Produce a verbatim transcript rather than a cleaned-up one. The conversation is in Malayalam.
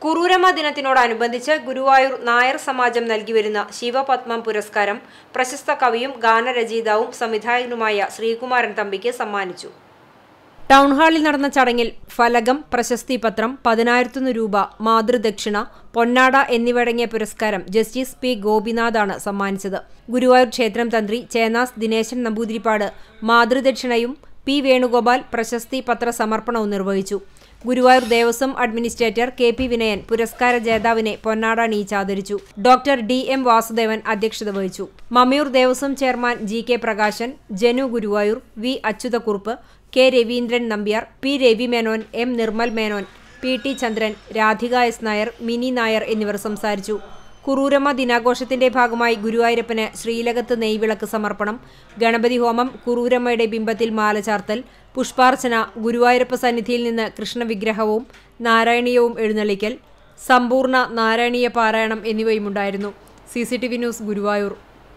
കുറൂരമ്മ ദിനത്തിനോടനുബന്ധിച്ച് ഗുരുവായൂർ നായർ സമാജം നൽകിവരുന്ന ശിവപത്മം പുരസ്കാരം പ്രശസ്ത കവിയും ഗാനരചയിതാവും സംവിധായകനുമായ ശ്രീകുമാരൻ തമ്പിക്ക് സമ്മാനിച്ചു. ടൗൺഹാളിൽ നടന്ന ചടങ്ങിൽ ഫലകം, പ്രശസ്തിപത്രം, പതിനായിരത്തൊന്ന് രൂപ, മാതൃദക്ഷിണ, പൊന്നാട എന്നിവയടങ്ങിയ പുരസ്കാരം ജസ്റ്റിസ് പി ഗോപിനാഥാണ് സമ്മാനിച്ചത്. ഗുരുവായൂർ ക്ഷേത്രം തന്ത്രി ചേന്നാസ് ദിനേശൻ നമ്പൂതിരിപ്പാട് മാതൃദക്ഷിണയും പി വേണുഗോപാൽ പ്രശസ്തി പത്ര സമർപ്പണവും നിർവഹിച്ചു. Guruvayur Devaswom administrator K P Vinayan പുരസ്കാര ജേതാവിനെ പൊന്നാട അണിയിച്ച് ആദരിച്ചു. ഡോക്ടർ ഡി എം വാസുദേവൻ അധ്യക്ഷത വഹിച്ചു. Mammiyur Devaswom chairman G K Prakashan, Janu Guruvayur, V Achyuthakkurup, K Raveendran Nambiar, P Ravi Menon, M Nirmal Menon, P T Chandran, Radhika S Nair, Mini Nair എന്നിവർ സംസാരിച്ചു. കുറൂരമ്മ ദിനാഘോഷത്തിന്റെ ഭാഗമായി ഗുരുവായൂരപ്പന് ശ്രീലകത്ത് നെയ്വിളക്ക് സമർപ്പണം, ഗണപതി ഹോമം, കുറൂരമ്മയുടെ ബിംബത്തിൽ മാല ചാർത്തൽ, പുഷ്പാർച്ചന, ഗുരുവായൂരപ്പ സന്നിധിയിൽ നിന്ന് കൃഷ്ണവിഗ്രഹവും നാരായണീയവും എഴുന്നള്ളിക്കൽ, സമ്പൂർണ്ണ നാരായണീയ പാരായണം എന്നിവയുമുണ്ടായിരുന്നു. C C T V news, Guruvayur.